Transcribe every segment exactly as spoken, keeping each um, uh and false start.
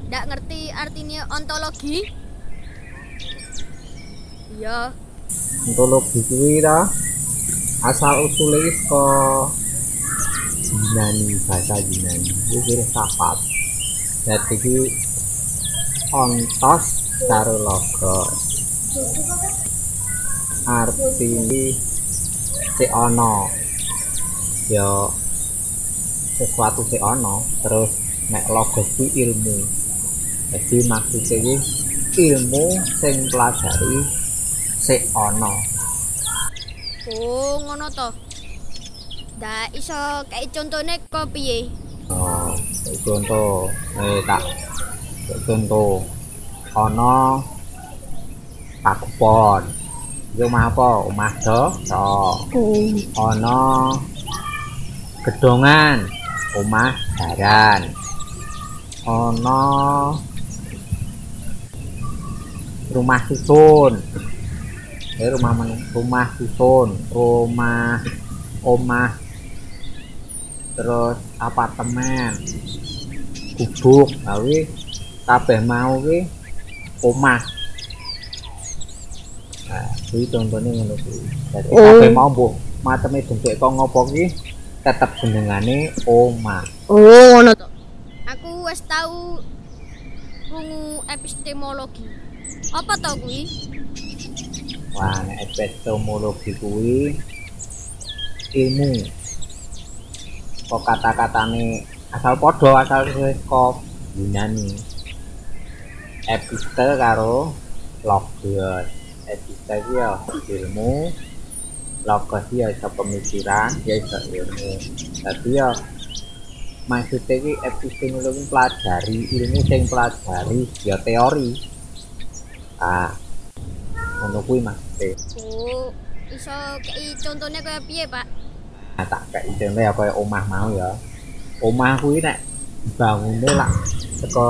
ndak ngerti artinya ontologi? Iya. Ontologi kuwi ta asal usule saka Yunani, bahasa Yunani iki filsafat. Dadi iki ontos karo logos. Artine si ana ya sesuatu si ana terus nek logos kuwi ilmu. Jadi maksudnya iki ilmu sing pelajari si ana. Oh, ngono to. Ndak iso kayak contone kok piye? Oh, contoh eh tak contoh ana pakupon. Yo omah apa? Omah do. Oh. Ana gedongan, omah jaran. Ana rumah susun. Eh rumah rumah susun, rumah omah terus apartemen gubuk gawe kabeh mau ki omah. Nah, kuwi contone ngono kuwi. Dadi kabeh mau mbok mateme bentuk kok ngopo ki tetep jenengane omah. Oh, ngono to. Aku wis tau krungu epistemologi. Apa to kuwi? Wah, nek epistemologi kuwi ilmu. Kok kata-katane asal padha asal saka Yunani. Episte karo logos. Episte iki ya ilmu, logos ya iso pemikiran, ya iso ilmu. Dadi ya maksudnya iki epistemologi pelajari ilmu sing pelajari ya teori. Ah, ngono kuwi maksudnya. Oh, iso kei contohnya kaya piye, Pak? Nah, tak kei contoh ya kaya omah mau ya. Omah kuwi nek bangune lak saka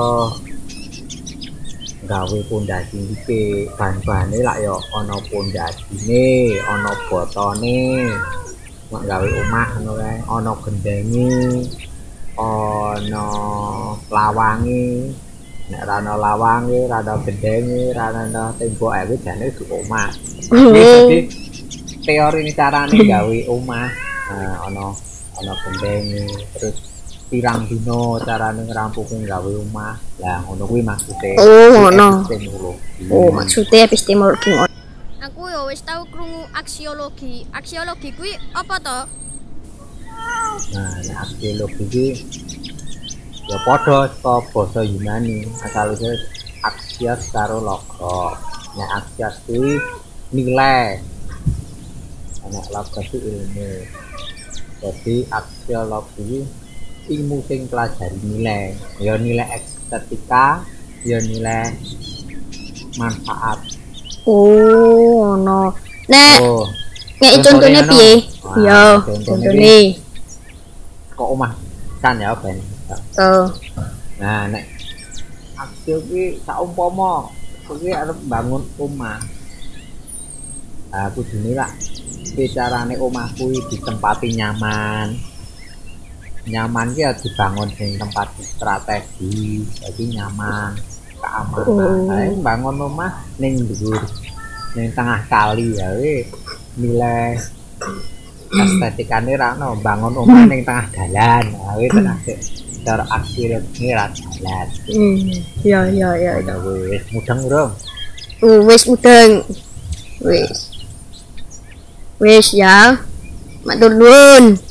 gawe pondasi iki, bahan-bahane lak ya ana pondasine, ana botone. Nek gawe omah ngono kae, ana gendenge, ana lawange. Nek ra ana lawange, ra ana gendenge, ra ana tembok ae jane di omah. Jadi teori ini carane gawe omah. Nah, ana ana gendenge, terus pirang dino carane ngrampunge gawe omah. Lah ngono kuwi maksude. Oh, ngono. Oh, maksude epistemologi. Aku ya wis tau krungu aksiologi. Aksiologi kuwi apa to? Nah, nek aksiologi iki ya padha saka basa Yunani, asale aksios karo logos. Nek aksios kuwi nilai. Nek logos kuwi ilmu. Jadi aksiologi ilmu sing pelajari nilai, ya nilai estetika, ya nilai manfaat. Oh, no. Nek oh, nek contone piye? Ya, contone. Kok omah kan ya ben. Oh. Nah, nek aksio ki saumpama kuwi arep bangun omah. Ah, kudune lak bicarane omah kuwi ditempati nyaman. Nyaman ki ya dibangun ing tempat strategi, jadi nyaman, keamanan. Ae oh. Bangun omah ning dhuwur, ning tengah kali ya we nilai estetikane ra ono, bangun omah ning tengah dalan. Nah, we tenan sik cara aksiologi ra dalan. Hmm, ya ya ya. Ya wis mudeng urung? Oh, wis mudeng. Wis. Wis ya. Matur nuwun.